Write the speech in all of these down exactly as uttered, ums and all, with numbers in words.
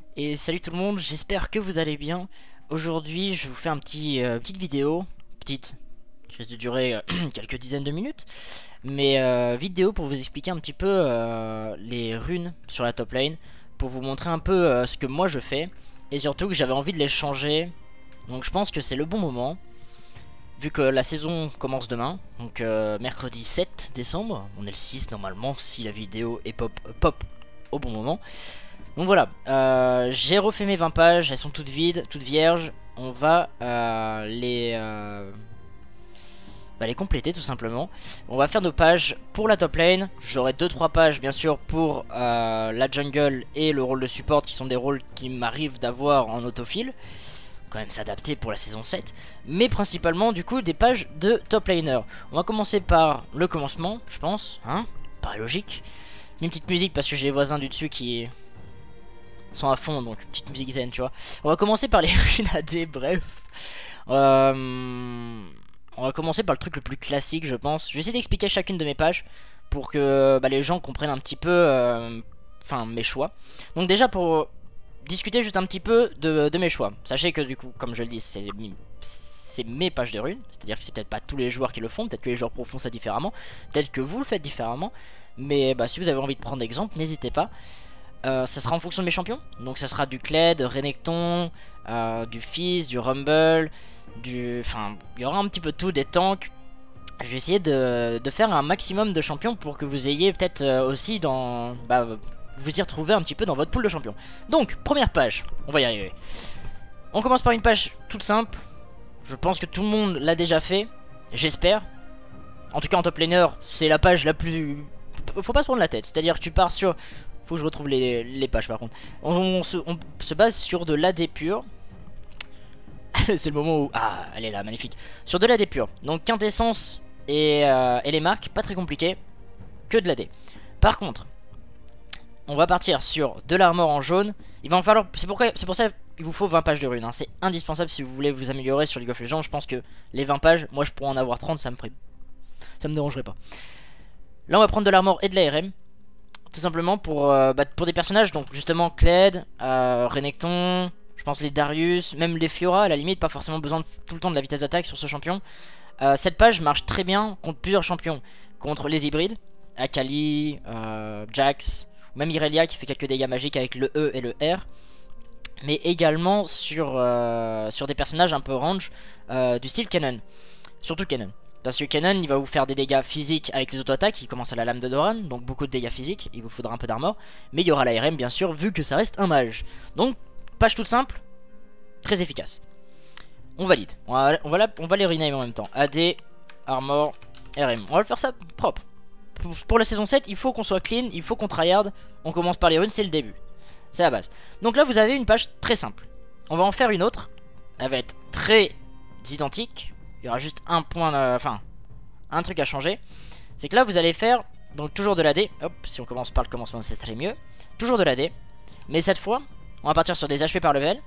Et salut tout le monde, j'espère que vous allez bien. Aujourd'hui je vous fais un petit, euh, petite vidéo, petite, qui risque de durer euh, quelques dizaines de minutes. Mais euh, vidéo pour vous expliquer un petit peu euh, les runes sur la top lane. Pour vous montrer un peu euh, ce que moi je fais. Et surtout que j'avais envie de les changer. Donc je pense que c'est le bon moment. Vu que la saison commence demain, donc euh, mercredi sept décembre. On est le six normalement si la vidéo est pop, pop au bon moment. Donc voilà, euh, j'ai refait mes vingt pages, elles sont toutes vides, toutes vierges. On va euh, les, euh, bah, les compléter tout simplement. On va faire nos pages pour la top lane. J'aurai deux trois pages bien sûr pour euh, la jungle et le rôle de support, qui sont des rôles qui m'arrivent d'avoir en autofil. Quand même s'adapter pour la saison sept. Mais principalement du coup des pages de top laner. On va commencer par le commencement, je pense, hein, paraît logique. Une petite musique parce que j'ai les voisins du dessus qui sont à fond, donc petite musique zen, tu vois. On va commencer par les runes A D, bref. Euh, on va commencer par le truc le plus classique, je pense. Je vais essayer d'expliquer chacune de mes pages pour que bah, les gens comprennent un petit peu, euh, enfin, mes choix. Donc déjà, pour discuter juste un petit peu de, de mes choix. Sachez que du coup, comme je le dis, c'est c'est mes pages de runes. C'est-à-dire que c'est peut-être pas tous les joueurs qui le font. Peut-être que les joueurs pro font ça différemment. Peut-être que vous le faites différemment. Mais bah, si vous avez envie de prendre exemple, n'hésitez pas. Euh, ça sera en fonction de mes champions. Donc ça sera du Kled, Renekton, euh, du Fizz, du Rumble, du... Enfin, il y aura un petit peu de tout, des tanks. Je vais essayer de, de faire un maximum de champions pour que vous ayez peut-être euh, aussi dans... Bah, vous y retrouver un petit peu dans votre pool de champions. Donc, première page, on va y arriver. On commence par une page toute simple. Je pense que tout le monde l'a déjà fait, j'espère. En tout cas en top laner, c'est la page la plus... Faut pas se prendre la tête, c'est-à-dire que tu pars sur... Faut que je retrouve les, les pages par contre. On, on, se, on se base sur de l'A D pur. C'est le moment où... Ah, elle est là, magnifique. Sur de l'A D pur. Donc quintessence et, euh, et les marques, pas très compliqué. Que de l'A D. Par contre, on va partir sur de l'armor en jaune. Il va en falloir... C'est pour ça qu'il vous faut vingt pages de runes. Hein. C'est indispensable si vous voulez vous améliorer sur League of Legends. Je pense que les vingt pages, moi je pourrais en avoir trente, ça me ferait... Ça me dérangerait pas. Là on va prendre de l'armor et de l'A R M. Tout simplement pour, euh, bah, pour des personnages, donc justement Kled, euh, Renekton, je pense les Darius, même les Fiora à la limite, pas forcément besoin de, tout le temps de la vitesse d'attaque sur ce champion. euh, Cette page marche très bien contre plusieurs champions. Contre les hybrides, Akali, euh, Jax, ou même Irelia qui fait quelques dégâts magiques avec le E et le R. Mais également sur, euh, sur des personnages un peu range, euh, du style Kennen. Surtout Kennen. Parce que Kennen il va vous faire des dégâts physiques avec les auto-attaques, il commence à la lame de Doran, donc beaucoup de dégâts physiques, il vous faudra un peu d'armor. Mais il y aura l'A R M bien sûr, vu que ça reste un mage. Donc, page toute simple, très efficace. On valide, on va, on va, la, on va les rename en même temps. A D, armor, R M, on va le faire ça propre. Pour la saison sept, il faut qu'on soit clean, il faut qu'on tryhard. On commence par les runes, c'est le début. C'est la base. Donc là vous avez une page très simple. On va en faire une autre, elle va être très identique. Il y aura juste un point, euh, enfin, un truc à changer. C'est que là, vous allez faire, donc toujours de l'A D. Hop, si on commence par le commencement, c'est très mieux. Toujours de l'A D. Mais cette fois, on va partir sur des H P par level.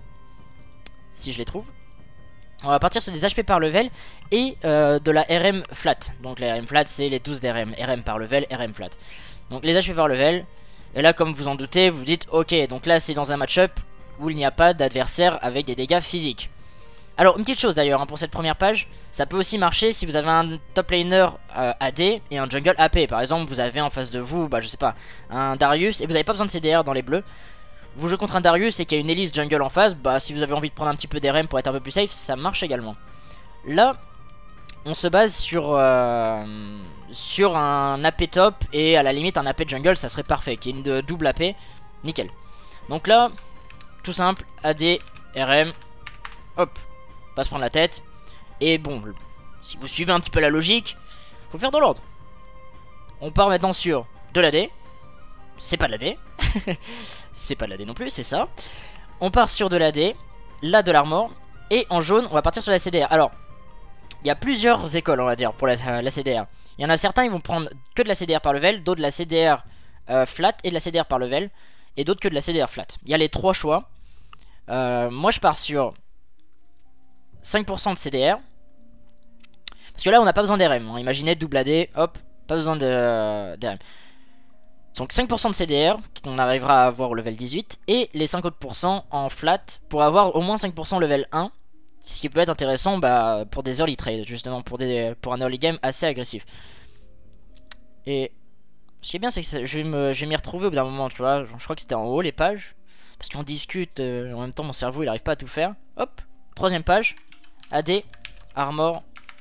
Si je les trouve. On va partir sur des H P par level et euh, de la R M flat. Donc la R M flat, c'est les douze d'R M. R M par level, R M flat. Donc les H P par level. Et là, comme vous en doutez, vous dites, ok, donc là, c'est dans un match-up où il n'y a pas d'adversaire avec des dégâts physiques. Alors une petite chose d'ailleurs hein, pour cette première page, ça peut aussi marcher si vous avez un top laner euh, A D et un jungle A P. Par exemple vous avez en face de vous, bah je sais pas, un Darius et vous n'avez pas besoin de C D R dans les bleus. Vous jouez contre un Darius et qu'il y a une Elise jungle en face, bah si vous avez envie de prendre un petit peu d'R M pour être un peu plus safe, ça marche également. Là, on se base sur, euh, sur un A P top et à la limite un A P jungle ça serait parfait, qui est une double A P, nickel. Donc là, tout simple, A D, R M, hop. Pas se prendre la tête. Et bon, si vous suivez un petit peu la logique, faut faire dans l'ordre. On part maintenant sur de l'A D. C'est pas de l'A D. C'est pas de l'A D non plus, c'est ça. On part sur de l'A D, là de l'armor. Et en jaune, on va partir sur la C D R. Alors, il y a plusieurs écoles, on va dire, pour la, euh, la C D R. Il y en a certains, ils vont prendre que de la C D R par level, d'autres de la C D R euh, flat et de la C D R par level, et d'autres que de la C D R flat. Il y a les trois choix. Euh, moi, je pars sur cinq pour cent de C D R. Parce que là on n'a pas besoin d'R M hein. Imaginez double A D, hop, pas besoin d'R M. Donc cinq pour cent de C D R, qu'on arrivera à avoir au level dix-huit, et les cinquante pour cent en flat pour avoir au moins cinq pour cent level un. Ce qui peut être intéressant bah, pour des early trades, justement, pour, des, pour un early game assez agressif. Et ce qui est bien, c'est que je vais m'y retrouver au bout d'un moment, tu vois. Je crois que c'était en haut les pages. Parce qu'on discute, euh, en même temps mon cerveau il arrive pas à tout faire. Hop, troisième page, A D, Armor,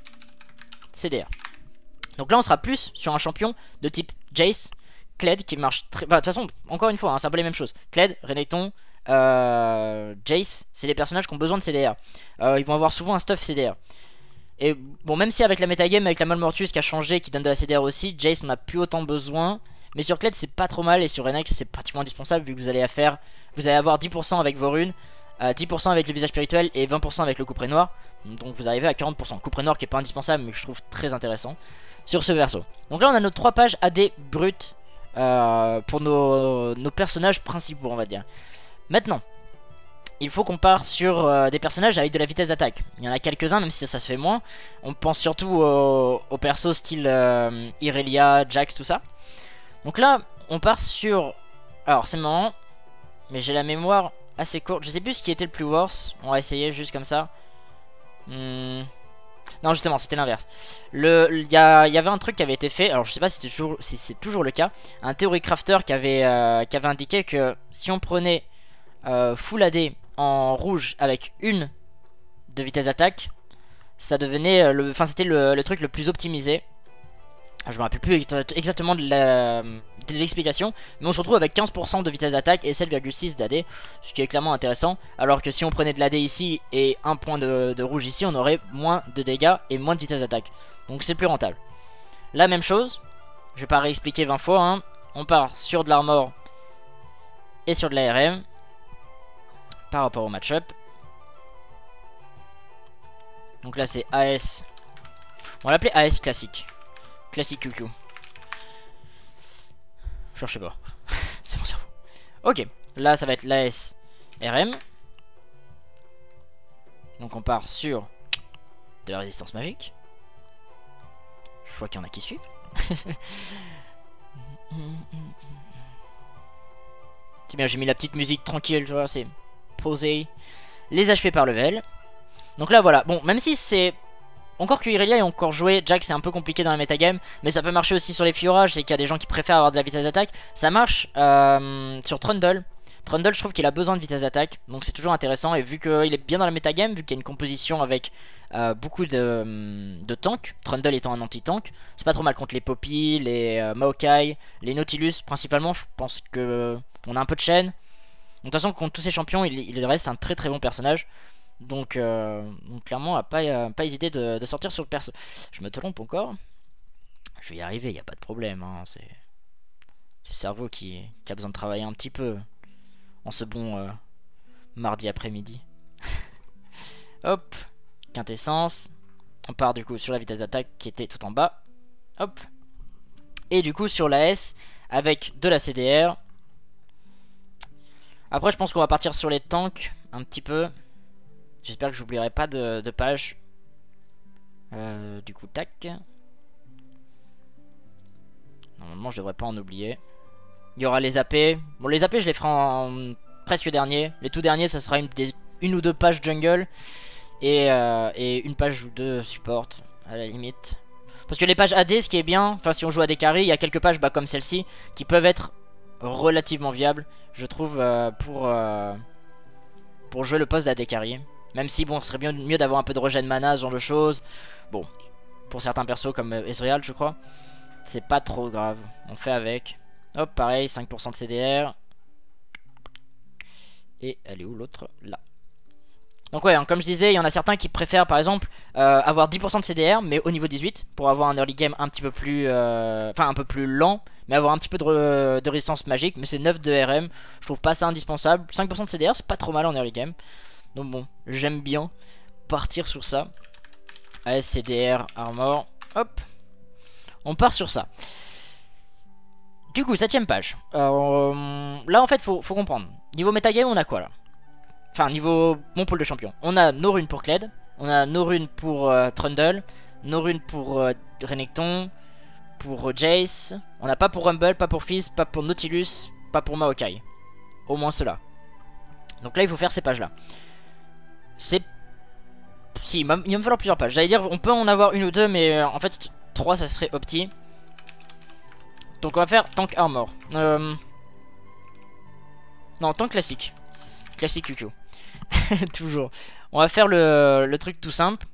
C D R. Donc là on sera plus sur un champion de type Jace, Kled qui marche très... Bah de toute façon, encore une fois, hein, c'est un peu les mêmes choses. Kled, Renekton, euh, Jace, c'est des personnages qui ont besoin de C D R. Euh, ils vont avoir souvent un stuff C D R. Et bon, même si avec la metagame, avec la Malmortius qui a changé, qui donne de la C D R aussi, Jace on a plus autant besoin. Mais sur Kled c'est pas trop mal, et sur Renex c'est pratiquement indispensable vu que vous allez à faire, vous allez avoir dix pour cent avec vos runes, euh, dix pour cent avec le visage spirituel et vingt pour cent avec le couperet noir. Donc vous arrivez à quarante pour cent. Couperet noir qui est pas indispensable mais que je trouve très intéressant sur ce perso. Donc là on a nos trois pages A D brutes euh, pour nos, nos personnages principaux, on va dire. Maintenant, il faut qu'on parte sur euh, des personnages avec de la vitesse d'attaque. Il y en a quelques-uns, même si ça, ça se fait moins. On pense surtout aux, aux persos style euh, Irelia, Jax, tout ça. Donc là, on part sur... Alors, c'est marrant, mais j'ai la mémoire assez courte. Je sais plus ce qui était le plus worse. On va essayer juste comme ça. Hmm... Non, justement, c'était l'inverse. Le, il y, y avait un truc qui avait été fait. Alors, je sais pas si c'est toujours, si c'est toujours le cas. Un Theory Crafter qui avait, euh, qui avait indiqué que si on prenait euh, Full A D en rouge avec une de vitesse d'attaque, ça devenait... le, Enfin, c'était le, le truc le plus optimisé. Je me rappelle plus exactement de l'explication, mais on se retrouve avec quinze pour cent de vitesse d'attaque et sept virgule six d'A D, ce qui est clairement intéressant. Alors que si on prenait de l'A D ici et un point de, de rouge ici, on aurait moins de dégâts et moins de vitesse d'attaque. Donc c'est plus rentable. La même chose, je vais pas réexpliquer vingt fois, hein. On part sur de l'armor et sur de l'A R M par rapport au match-up. Donc là c'est A S, on va l'appeler A S classique. Classique Q Q. Je sais pas. C'est mon cerveau. Ok. Là, ça va être l'A S R M. Donc, on part sur de la résistance magique. Je vois qu'il y en a qui suivent. C'est bien, j'ai mis la petite musique tranquille, tu vois, c'est posé. Les H P par level. Donc là, voilà. Bon, même si c'est... Encore que Irelia est encore joué, Jax c'est un peu compliqué dans la metagame, mais ça peut marcher aussi sur les Fiorages, c'est qu'il y a des gens qui préfèrent avoir de la vitesse d'attaque. Ça marche euh, sur Trundle. Trundle, je trouve qu'il a besoin de vitesse d'attaque, donc c'est toujours intéressant. Et vu qu'il est bien dans la metagame, vu qu'il y a une composition avec euh, beaucoup de, de tanks, Trundle étant un anti-tank, c'est pas trop mal contre les Poppy, les euh, Maokai, les Nautilus principalement. Je pense que on a un peu de chaîne. Donc, de toute façon, contre tous ces champions, il, il reste un très très bon personnage. Donc, euh, donc clairement, à pas, euh, pas hésiter de, de sortir sur le perso. Je me trompe encore. Je vais y arriver, il n'y a pas de problème. Hein. C'est le cerveau qui, qui a besoin de travailler un petit peu en ce bon euh, mardi après-midi. Hop, quintessence. On part du coup sur la vitesse d'attaque qui était tout en bas. Hop. Et du coup sur la S avec de la C D R. Après je pense qu'on va partir sur les tanks un petit peu. J'espère que j'oublierai pas de, de page. Euh, du coup, tac. Normalement, je devrais pas en oublier. Il y aura les A P. Bon, les A P, je les ferai en, en presque dernier. Les tout derniers, ça sera une, des, une ou deux pages jungle. Et, euh, et une page ou deux support, à la limite. Parce que les pages A D, ce qui est bien, enfin, si on joue à des carries, il y a quelques pages bah, comme celle-ci qui peuvent être relativement viables, je trouve, euh, pour, euh, pour jouer le poste d'A D carry. Même si bon, ce serait bien mieux d'avoir un peu de regen mana, ce genre de choses. Bon, pour certains persos comme Ezreal, je crois, c'est pas trop grave. On fait avec. Hop, pareil, cinq pour cent de C D R. Et elle est où l'autre? Là. Donc ouais, hein, comme je disais, il y en a certains qui préfèrent par exemple euh, avoir dix pour cent de C D R, mais au niveau dix-huit, pour avoir un early game un petit peu plus... Euh, enfin, un peu plus lent, mais avoir un petit peu de, de résistance magique. Mais c'est neuf de R M, je trouve pas ça indispensable. cinq pour cent de C D R, c'est pas trop mal en early game. Donc bon, j'aime bien partir sur ça. A S C D R, Armor, hop. On part sur ça. Du coup, septième page. Euh, là, en fait, faut, faut comprendre. Niveau metagame, on a quoi là? Enfin, niveau mon pôle de champion. On a nos runes pour Kled. On a nos runes pour euh, Trundle. Nos runes pour euh, Renekton. pour Jace, on n'a pas pour Rumble, pas pour Fizz, pas pour Nautilus, pas pour Maokai. Au moins cela. Donc là il faut faire ces pages là. C'est... Si, il va me falloir plusieurs pages. J'allais dire on peut en avoir une ou deux, mais euh, en fait trois ça serait opti. Donc on va faire tank armor. Euh... Non, tank classique. Classique Q Q. Toujours. On va faire le, le truc tout simple.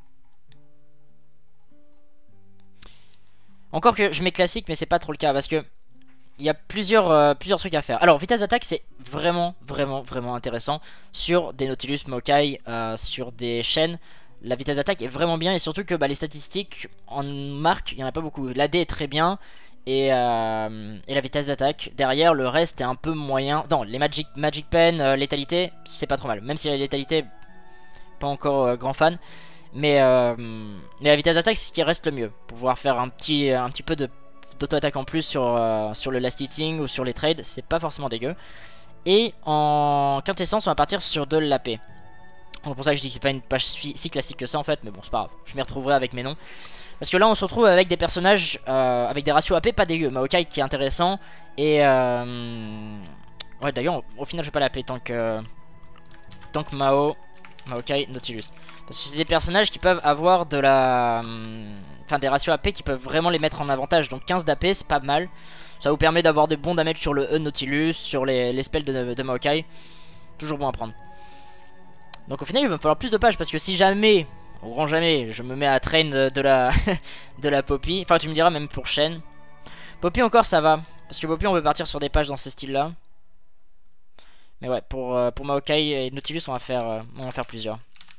Encore que je mets classique, mais c'est pas trop le cas parce que il y a plusieurs, euh, plusieurs trucs à faire. Alors, vitesse d'attaque, c'est vraiment, vraiment, vraiment intéressant sur des Nautilus, Maokai, euh, sur des chaînes. La vitesse d'attaque est vraiment bien et surtout que bah, les statistiques en marque, il n'y en a pas beaucoup. L'A D est très bien et, euh, et la vitesse d'attaque. Derrière, le reste est un peu moyen. Non, les Magic, Magic Pen, euh, létalité, c'est pas trop mal. Même si la létalité, pas encore euh, grand fan. Mais, euh, mais la vitesse d'attaque, c'est ce qui reste le mieux. Pouvoir faire un petit, un petit peu de d'auto-attaque en plus sur, euh, sur le last hitting ou sur les trades, c'est pas forcément dégueu. Et en quintessence, on va partir sur de l'A P. C'est pour ça que je dis que c'est pas une page si, si classique que ça en fait, mais bon, c'est pas grave. Je m'y retrouverai avec mes noms. Parce que là, on se retrouve avec des personnages euh, avec des ratios A P pas dégueu. Maokai qui est intéressant. Et. Euh... Ouais, d'ailleurs, au final, je vais pas l'appeler tant que. Tant que Mao. Maokai, Nautilus. Parce que c'est des personnages qui peuvent avoir de la... Enfin des ratios A P qui peuvent vraiment les mettre en avantage. Donc quinze d'A P c'est pas mal. Ça vous permet d'avoir des bons damage sur le E Nautilus, sur les, les spells de, de Maokai. Toujours bon à prendre. Donc au final il va me falloir plus de pages. Parce que si jamais, au grand jamais, je me mets à train de, de la de la Poppy. Enfin tu me diras même pour Shen. Poppy encore ça va. Parce que Poppy on peut partir sur des pages dans ce style là. Mais ouais pour, euh, pour Maokai et Nautilus on va faire, euh, on va faire plusieurs.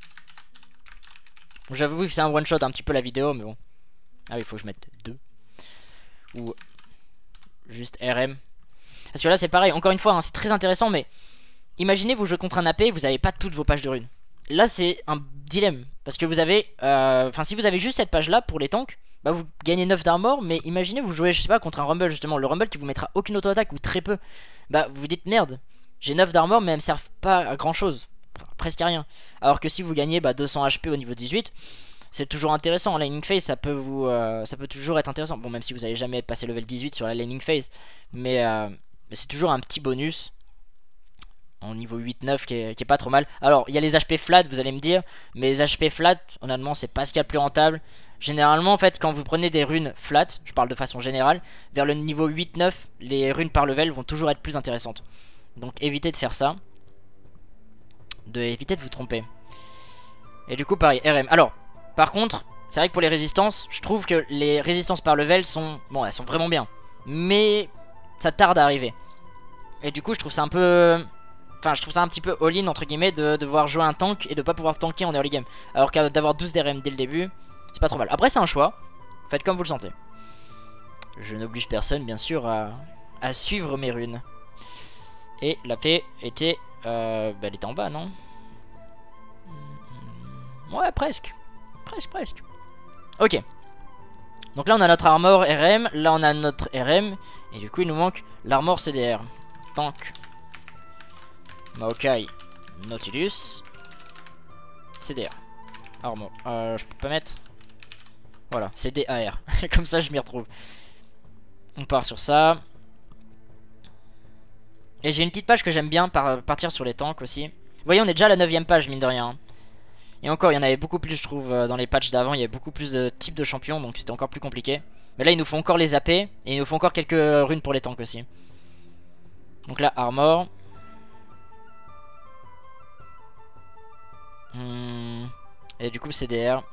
J'avoue que c'est un one shot un petit peu la vidéo, mais bon. Ah oui, il faut que je mette deux. Ou juste R M. Parce que là, c'est pareil. Encore une fois, hein, c'est très intéressant, mais imaginez vous jouez contre un A P, vous n'avez pas toutes vos pages de runes. Là, c'est un dilemme. Parce que vous avez. Enfin, euh, si vous avez juste cette page-là pour les tanks, bah vous gagnez neuf d'armor. Mais imaginez vous jouez, je sais pas, contre un Rumble, justement. Le Rumble qui vous mettra aucune auto-attaque ou très peu. Bah, vous vous dites merde, j'ai neuf d'armor, mais elles me servent pas à grand chose. Presque à rien. Alors que si vous gagnez bah, deux cents H P au niveau dix-huit, c'est toujours intéressant. En laning phase, ça peut vous, euh, ça peut toujours être intéressant. Bon, même si vous n'allez jamais passer level dix-huit sur la laning phase, mais, euh, mais c'est toujours un petit bonus en niveau huit neuf qui est, qui est pas trop mal. Alors, il y a les H P flat, vous allez me dire, mais les H P flat, honnêtement, c'est pas ce qu'il y a de plus rentable. Généralement, en fait, quand vous prenez des runes flat, je parle de façon générale, vers le niveau huit neuf, les runes par level vont toujours être plus intéressantes. Donc, évitez de faire ça. De éviter de vous tromper. Et du coup pareil R M. Alors par contre c'est vrai que pour les résistances, je trouve que les résistances par level sont... Bon elles sont vraiment bien, mais ça tarde à arriver. Et du coup je trouve ça un peu... Enfin je trouve ça un petit peu all-in entre guillemets de devoir jouer un tank et de pas pouvoir tanker en early game. Alors qu'à d'avoir douze D R M dès le début, c'est pas trop mal. Après c'est un choix, faites comme vous le sentez. Je n'oblige personne bien sûr à, à suivre mes runes. Et la paix était... Euh, bah elle était en bas non? Ouais presque. Presque presque. Ok. Donc là on a notre armor R M. Là on a notre R M. Et du coup il nous manque l'armor C D R. Tank Maokai Nautilus C D R. Armor. Euh, je peux pas mettre. Voilà C D A R. Comme ça je m'y retrouve. On part sur ça. Et j'ai une petite page que j'aime bien par partir sur les tanks aussi. Vous voyez on est déjà à la neuvième page mine de rien. Et encore il y en avait beaucoup plus je trouve dans les patchs d'avant. Il y avait beaucoup plus de types de champions. Donc c'était encore plus compliqué. Mais là il nous faut encore les A P. Et il nous faut encore quelques runes pour les tanks aussi. Donc là armor. hmm. Et du coup C D R.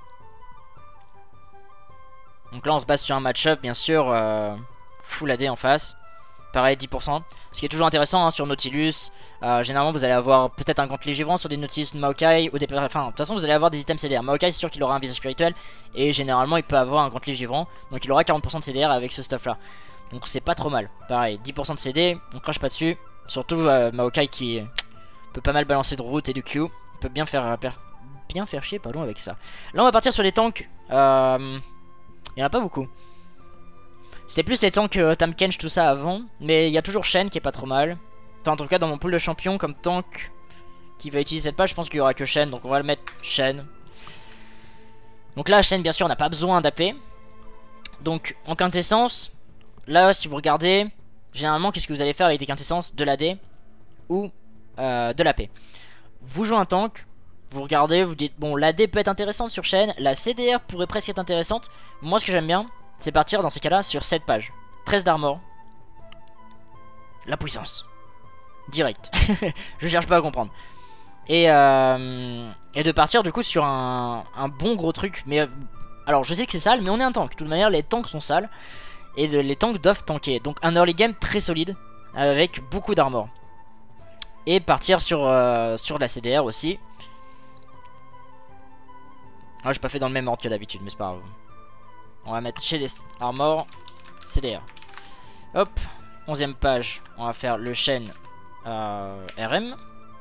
Donc là on se base sur un match-up bien sûr, euh, full A D en face. Pareil dix pour cent. Ce qui est toujours intéressant hein, sur Nautilus. euh, Généralement vous allez avoir peut-être un gantelet givrant sur des Nautilus de Maokai ou des... Enfin de toute façon vous allez avoir des items C D R. Maokai c'est sûr qu'il aura un visage spirituel. Et généralement il peut avoir un gantelet givrant. Donc il aura quarante pour cent de C D R avec ce stuff là. Donc c'est pas trop mal. Pareil dix pour cent de C D, on crache pas dessus. Surtout euh, Maokai qui peut pas mal balancer de route et de Q. Peut bien faire, bien faire chier pardon avec ça. Là on va partir sur les tanks. euh... Il y en a pas beaucoup. C'était plus les tanks euh, Tahm-Kench tout ça avant. Mais il y a toujours Shen qui est pas trop mal. Enfin en tout cas dans mon pool de champions comme tank qui va utiliser cette page, je pense qu'il y aura que Shen. Donc on va le mettre Shen. Donc là Shen bien sûr on n'a pas besoin d'A P. Donc en quintessence, là si vous regardez, généralement qu'est-ce que vous allez faire avec des quintessences? De l'A D ou euh, de l'A P. Vous jouez un tank, vous regardez, vous dites bon l'A D peut être intéressante sur chaîne, la C D R pourrait presque être intéressante. Moi ce que j'aime bien, c'est partir dans ces cas là sur sept pages. treize d'armor. La puissance. Direct. Je cherche pas à comprendre. Et, euh, et de partir du coup sur un, un bon gros truc. Mais euh, alors je sais que c'est sale, mais on est un tank. De toute manière les tanks sont sales. Et de, les tanks doivent tanker. Donc un early game très solide. Avec beaucoup d'armor. Et partir sur, euh, sur la C D R aussi. Ah, j'ai pas fait dans le même ordre que d'habitude, mais c'est pas grave. On va mettre chez les armor C D R. Hop, onzième page. On va faire le chêne euh, R M.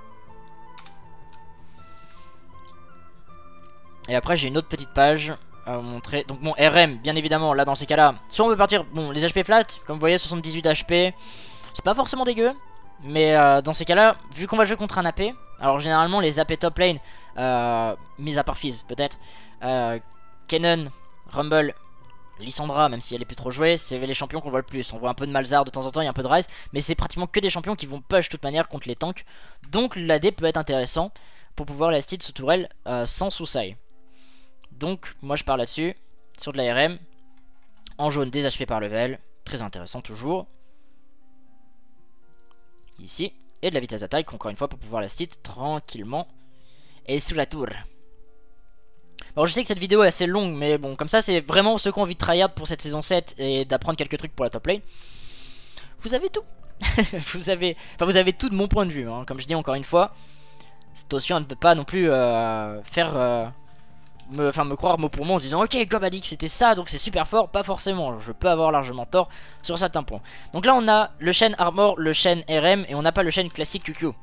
Et après j'ai une autre petite page à vous montrer. Donc bon, R M, bien évidemment, là dans ces cas là, soit on peut partir, bon les H P flat, comme vous voyez soixante-dix-huit H P, c'est pas forcément dégueu. Mais euh, dans ces cas là, vu qu'on va jouer contre un A P, alors généralement les A P top lane, euh, mis à part Fizz peut-être, euh, Kennen, Rumble, Lissandra, même si elle est plus trop jouée, c'est les champions qu'on voit le plus. On voit un peu de Malzahar de temps en temps, il y a un peu de Ryze, mais c'est pratiquement que des champions qui vont push de toute manière contre les tanks. Donc l'A D peut être intéressant pour pouvoir la steal sous tourelle euh, sans sous-side. Donc moi je pars là-dessus, sur de la R M, en jaune des H P par level, très intéressant toujours. Ici, et de la vitesse d'attaque, encore une fois, pour pouvoir la steal tranquillement et sous la tour. Alors je sais que cette vidéo est assez longue, mais bon, comme ça c'est vraiment ceux qui ont envie de tryhard pour cette saison sept et d'apprendre quelques trucs pour la top lane. Vous avez tout. vous avez, enfin vous avez tout de mon point de vue, hein. Comme je dis encore une fois, Stotion ne peut pas non plus euh, faire... Euh, me, enfin me croire mot pour mot en se disant ok Gob a dit que c'était ça donc c'est super fort, pas forcément, je peux avoir largement tort sur certains points. Donc là on a le chêne armor, le chêne R M et on n'a pas le chêne classique Q Q.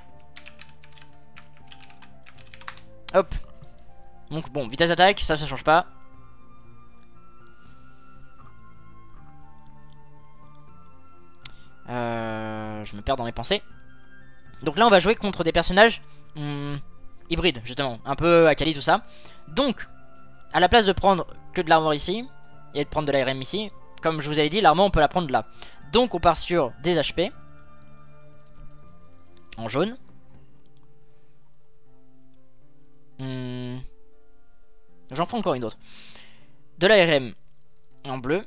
Hop. Donc bon, vitesse d'attaque, ça ça change pas. Euh, je me perds dans mes pensées. Donc là on va jouer contre des personnages hmm, hybrides justement, un peu Akali tout ça. Donc, à la place de prendre que de l'armor ici, et de prendre de la R M ici, comme je vous avais dit, l'armor on peut la prendre là. Donc on part sur des H P, en jaune. Hmm. J'en ferai encore une autre. De la R M en bleu.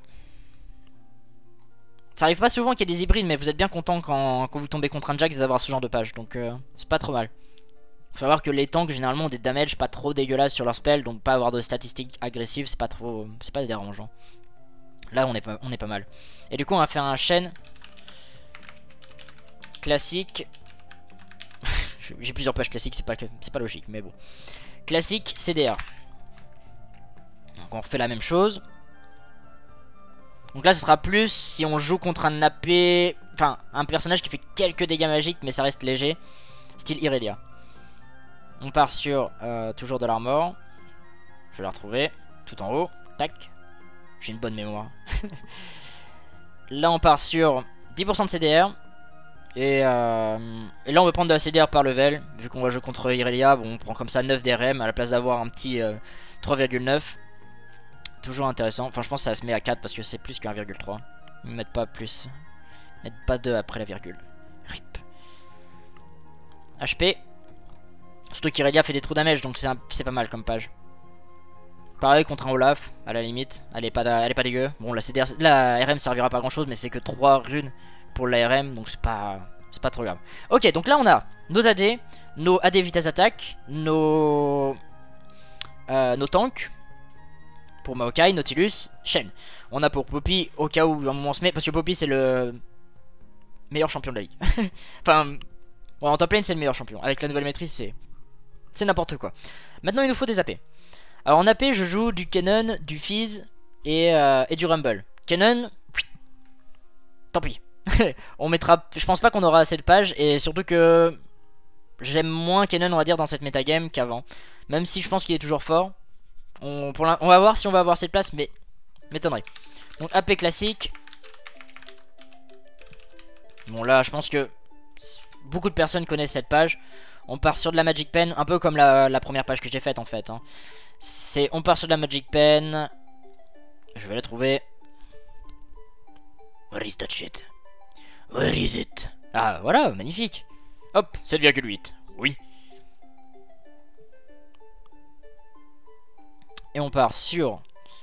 Ça arrive pas souvent qu'il y ait des hybrides, mais vous êtes bien content quand, quand vous tombez contre un Jack d'avoir ce genre de page, donc euh, c'est pas trop mal. Faut savoir que les tanks généralement ont des damages pas trop dégueulasses sur leur spell, donc pas avoir de statistiques agressives, c'est pas trop, c'est pas dérangeant. Là on est pas, on est pas mal. Et du coup on va faire un chêne classique. J'ai plusieurs pages classiques, c'est pas, c'est pas logique, mais bon. Classique C D R. Donc on refait la même chose. Donc là ce sera plus si on joue contre un A P, enfin un personnage qui fait quelques dégâts magiques mais ça reste léger, style Irelia. On part sur euh, toujours de l'armor. Je vais la retrouver tout en haut. Tac. J'ai une bonne mémoire. Là on part sur dix pour cent de C D R. Et, euh, et là on va prendre de la C D R par level. Vu qu'on va jouer contre Irelia, bon, on prend comme ça neuf D R M à la place d'avoir un petit euh, trois virgule neuf. Toujours intéressant. Enfin je pense que ça se met à quatre parce que c'est plus qu'un virgule trois. Ils mettent pas plus. Ils mettent pas deux après la virgule. Rip. H P. Surtout qu'Irelia fait des trous damage, donc c'est pas mal comme page. Pareil contre un Olaf, à la limite. Elle est pas, elle est pas dégueu. Bon, la, C D R, la R M servira pas à grand chose, mais c'est que trois runes pour la R M, donc c'est pas, c'est pas trop grave. Ok, donc là on a nos A D, nos A D vitesse attaque, nos, euh, nos tanks. Pour Maokai, Nautilus, Shen. On a pour Poppy, au cas où un moment on se met, parce que Poppy c'est le meilleur champion de la ligue. Enfin, ouais, en top lane c'est le meilleur champion. Avec la nouvelle maîtrise c'est. C'est n'importe quoi. Maintenant il nous faut des A P. Alors en A P je joue du Kennen, du Fizz et, euh, et du Rumble. Kennen, tant pis. On mettra. Je pense pas qu'on aura assez de pages. Et surtout que j'aime moins Kennen on va dire dans cette metagame qu'avant. Même si je pense qu'il est toujours fort. On, pour on va voir si on va avoir cette place, mais m'étonnerait. Donc A P classique. Bon là je pense que beaucoup de personnes connaissent cette page. On part sur de la Magic Pen, un peu comme la, la première page que j'ai faite en fait. Hein. C'est on part sur de la Magic Pen, Je vais la trouver. Where is that shit? Where is it? Ah, voilà, magnifique. Hop, sept virgule huit. Oui. Et on part sur...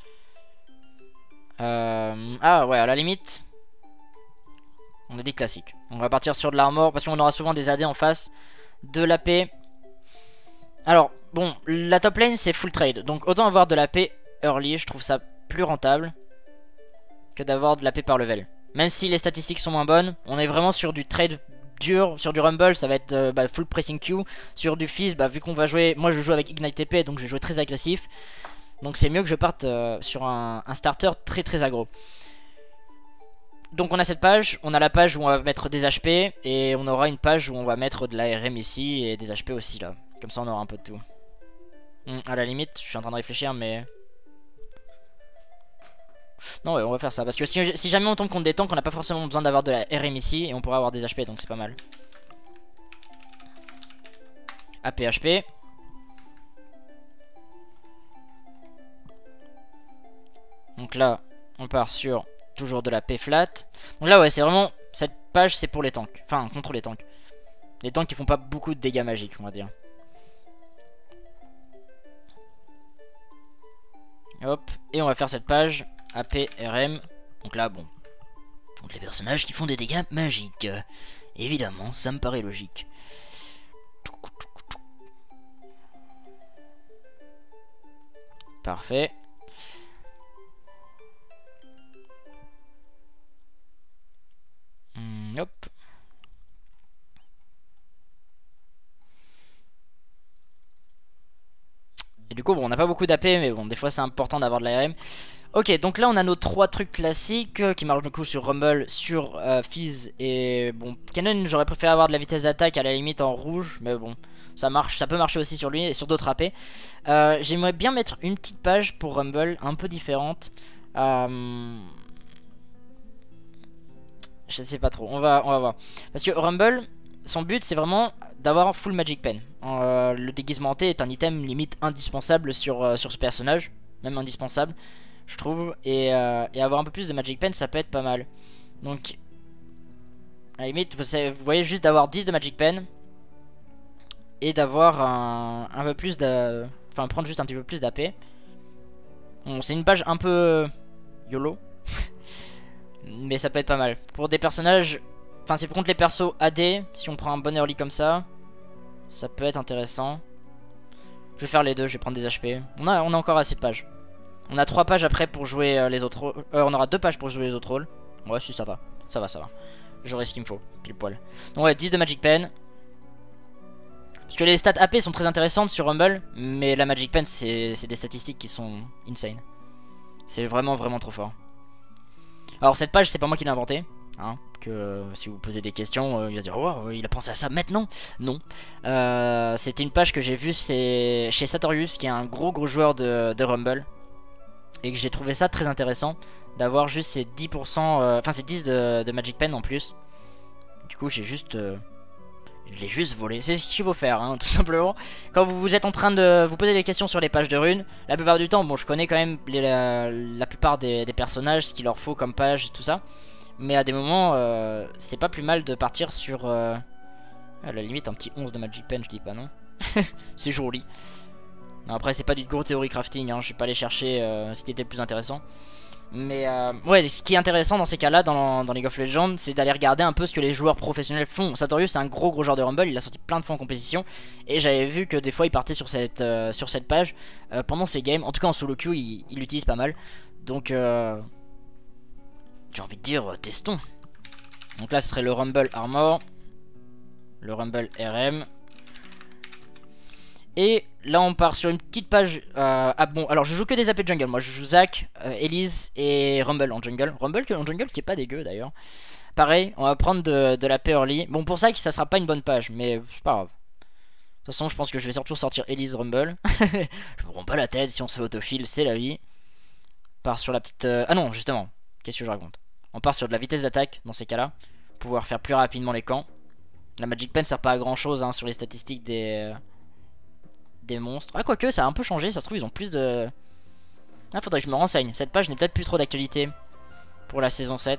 Euh... Ah ouais, à la limite... On a des classiques. On va partir sur de l'armor parce qu'on aura souvent des A D en face. De l'A P. Alors, bon, la top lane c'est full trade. Donc autant avoir de l'A P early, je trouve ça plus rentable que d'avoir de l'A P par level. Même si les statistiques sont moins bonnes, on est vraiment sur du trade dur. Sur du Rumble, ça va être euh, bah, full pressing Q. Sur du Fizz, bah, vu qu'on va jouer... Moi je joue avec Ignite T P, donc je vais jouer très agressif. Donc c'est mieux que je parte euh, sur un, un starter très très aggro. Donc on a cette page, on a la page où on va mettre des H P. Et on aura une page où on va mettre de l'A R M ici et des H P aussi là. Comme ça on aura un peu de tout. Hum, à la limite, je suis en train de réfléchir mais... Non ouais, on va faire ça. Parce que si, si jamais on tombe contre des tanks, on n'a pas forcément besoin d'avoir de la R M ici. Et on pourra avoir des H P, donc c'est pas mal. A P H P. Donc là, on part sur toujours de la P flat. Donc là ouais, c'est vraiment... Cette page c'est pour les tanks. Enfin, contre les tanks. Les tanks qui font pas beaucoup de dégâts magiques, on va dire. Hop, et on va faire cette page A P R M. Donc là, bon, donc les personnages qui font des dégâts magiques. Évidemment, ça me paraît logique. Parfait. Hum, hop. Et du coup, bon, on n'a pas beaucoup d'A P, mais bon, des fois c'est important d'avoir de l'A R M. Ok, donc là on a nos trois trucs classiques euh, qui marchent du coup sur Rumble, sur euh, Fizz et bon, Cannon, j'aurais préféré avoir de la vitesse d'attaque à la limite en rouge, mais bon, ça marche, ça peut marcher aussi sur lui et sur d'autres A P. Euh, J'aimerais bien mettre une petite page pour Rumble, un peu différente. Euh... Je sais pas trop, on va, on va voir. Parce que Rumble, son but c'est vraiment d'avoir full Magic Pen. Euh, le déguisement hanté est un item limite indispensable sur, euh, sur ce personnage, même indispensable je trouve, et, euh, et avoir un peu plus de Magic Pen ça peut être pas mal. Donc à la limite vous, savez, vous voyez juste d'avoir dix de Magic Pen et d'avoir un, un peu plus de... Enfin prendre juste un petit peu plus d'A P. Bon, c'est une page un peu YOLO mais ça peut être pas mal pour des personnages. Enfin c'est contre les persos A D. Si on prend un bon early comme ça, ça peut être intéressant. Je vais faire les deux, je vais prendre des H P. On a, on a encore assez de pages. On a trois pages après pour jouer euh, les autres euh, on aura deux pages pour jouer les autres rôles. Ouais si ça va, ça va, ça va. J'aurai ce qu'il me faut, pile poil. Donc ouais, dix de Magic Pen. Parce que les stats A P sont très intéressantes sur Rumble. Mais la Magic Pen c'est des statistiques qui sont insane. C'est vraiment vraiment trop fort. Alors cette page c'est pas moi qui l'ai inventée hein, que euh, si vous posez des questions euh, il va dire wow, il a pensé à ça maintenant. Non, euh, c'était une page que j'ai vue chez Sartorius qui est un gros gros joueur de, de Rumble. Et que j'ai trouvé ça très intéressant d'avoir juste ces dix pour cent, enfin euh, ces dix de, de Magic Pen en plus. Du coup j'ai juste euh, je l'ai juste volé. C'est ce qu'il faut faire hein, tout simplement. Quand vous, vous êtes en train de vous poser des questions sur les pages de runes, la plupart du temps, bon je connais quand même les, la, la plupart des, des personnages, ce qu'il leur faut comme page et tout ça. Mais à des moments euh, c'est pas plus mal de partir sur euh, à la limite un petit onze de Magic Pen, je dis pas non. C'est joli. Non, après c'est pas du gros théorie crafting hein, je suis pas allé chercher euh, ce qui était le plus intéressant. Mais euh, ouais, ce qui est intéressant dans ces cas là dans, dans League of Legends, c'est d'aller regarder un peu ce que les joueurs professionnels font. Sartorius c'est un gros gros joueur de Rumble, il a sorti plein de fois en compétition. Et j'avais vu que des fois il partait sur cette, euh, sur cette page euh, pendant ses games. En tout cas en solo queue il l'utilise pas mal. Donc euh, j'ai envie de dire testons. Donc là ce serait le Rumble Armor, le Rumble R M. Et là on part sur une petite page euh, ah bon, alors je joue que des A P de jungle. Moi je joue Zac, euh, Elise et Rumble en jungle. Rumble en jungle qui est pas dégueu d'ailleurs. Pareil, on va prendre de, de la P early. Bon pour ça ça sera pas une bonne page, mais c'est pas grave. De toute façon je pense que je vais surtout sortir Elise Rumble. Je me prends pas la tête, si on se fait autofill c'est la vie. On part sur la petite... Euh... Ah non justement, qu'est-ce que je raconte. On part sur de la vitesse d'attaque dans ces cas là. Pouvoir faire plus rapidement les camps. La Magic Pen sert pas à grand chose hein, sur les statistiques des... Euh... des monstres. Ah quoique ça a un peu changé, ça se trouve ils ont plus de Ah, faudrait que je me renseigne. Cette page n'est peut-être plus trop d'actualité pour la saison sept.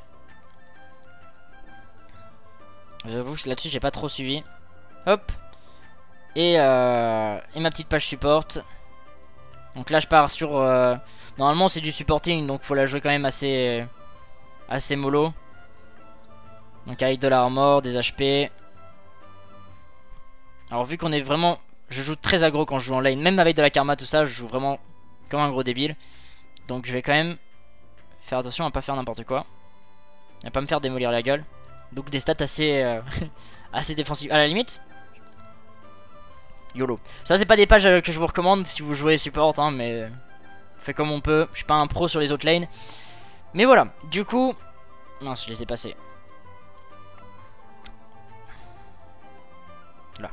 J'avoue que là-dessus j'ai pas trop suivi. Hop. Et, euh, et ma petite page support. Donc là je pars sur... Euh, normalement c'est du supporting, donc faut la jouer quand même assez... Assez mollo. Donc avec de l'armor, des H P. Alors vu qu'on est vraiment... Je joue très aggro quand je joue en lane. Même avec de la karma tout ça, je joue vraiment comme un gros débile. Donc je vais quand même faire attention à pas faire n'importe quoi. À pas me faire démolir la gueule. Donc des stats assez euh, assez défensives. À la limite, YOLO. Ça c'est pas des pages que je vous recommande si vous jouez support, hein, mais on fait comme on peut. Je suis pas un pro sur les autres lanes. Mais voilà, du coup... Mince, je les ai passés. Là.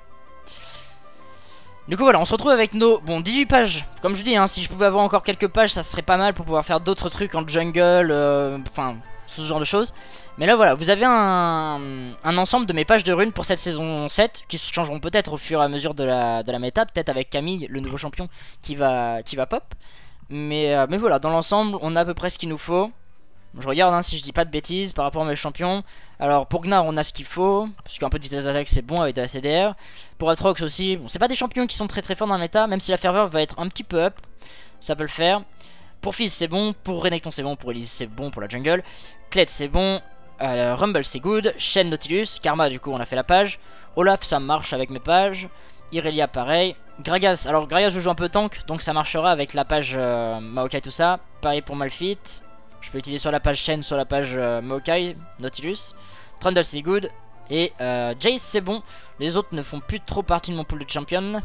Du coup voilà, on se retrouve avec nos... Bon, dix-huit pages. Comme je dis, hein, si je pouvais avoir encore quelques pages, ça serait pas mal pour pouvoir faire d'autres trucs en jungle. Enfin... Euh, ce genre de choses. Mais là voilà, vous avez un, un ensemble de mes pages de runes pour cette saison sept qui se changeront peut-être au fur et à mesure de la, de la méta, peut-être avec Camille, le nouveau champion qui va, qui va pop. Mais, euh, mais voilà, dans l'ensemble on a à peu près ce qu'il nous faut. Je regarde hein, si je dis pas de bêtises par rapport à mes champions. Alors pour Gnar on a ce qu'il faut, parce qu'un peu de vitesse d'attaque c'est bon avec de la C D R. Pour Atrox aussi, bon, c'est pas des champions qui sont très très forts dans la méta, même si la ferveur va être un petit peu up, ça peut le faire. Pour Fizz c'est bon, pour Renekton c'est bon, pour Elise c'est bon pour la jungle. Kled c'est bon, euh, Rumble c'est good, Shen Nautilus, Karma du coup on a fait la page. Olaf ça marche avec mes pages, Irelia pareil. Gragas, alors Gragas je joue un peu tank, donc ça marchera avec la page euh, Maokai tout ça. Pareil pour Malphite, je peux utiliser soit la page Shen, soit la page euh, Maokai, Nautilus. Trundle c'est good, et euh, Jace c'est bon. Les autres ne font plus trop partie de mon pool de champion.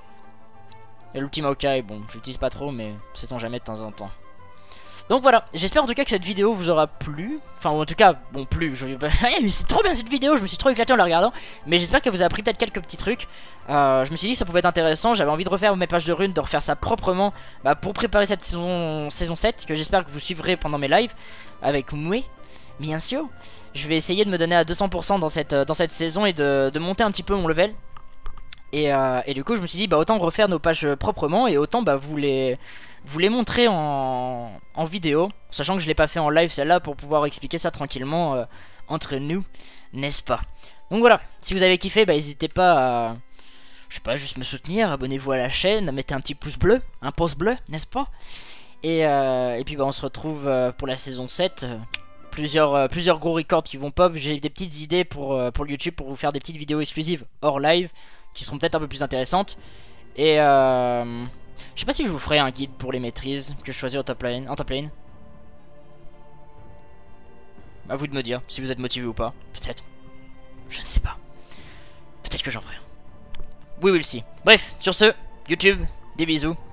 Et l'ultime Maokai, bon, j'utilise pas trop, mais sait-on jamais de temps en temps. Donc voilà, j'espère en tout cas que cette vidéo vous aura plu. Enfin, ou en tout cas, bon, plu. Je... c'est trop bien cette vidéo, je me suis trop éclaté en la regardant. Mais j'espère qu'elle vous a appris peut-être quelques petits trucs. Euh, je me suis dit que ça pouvait être intéressant. J'avais envie de refaire mes pages de runes, de refaire ça proprement bah, pour préparer cette saison, saison sept. Que j'espère que vous suivrez pendant mes lives avec moi. Bien sûr, je vais essayer de me donner à deux cents pour cent dans cette, dans cette saison et de, de monter un petit peu mon level. Et, euh, et du coup je me suis dit bah autant refaire nos pages proprement et autant bah vous les, vous les montrer en, en vidéo. Sachant que je l'ai pas fait en live celle-là pour pouvoir expliquer ça tranquillement euh, entre nous, n'est-ce pas? Donc voilà, si vous avez kiffé bah n'hésitez pas à, je sais pas, juste me soutenir, abonnez-vous à la chaîne, mettez un petit pouce bleu, un pouce bleu, n'est-ce pas? Et, euh, et puis bah on se retrouve euh, pour la saison sept. Plusieurs, euh, plusieurs gros records qui vont pop. J'ai des petites idées pour, euh, pour le YouTube pour vous faire des petites vidéos exclusives hors live qui seront peut-être un peu plus intéressantes. Et euh, je sais pas si je vous ferai un guide pour les maîtrises que je choisis en top lane. En top lane. À vous de me dire si vous êtes motivé ou pas. Peut-être. Je ne sais pas. Peut-être que j'en ferai un. We will see. Bref, sur ce, YouTube, des bisous.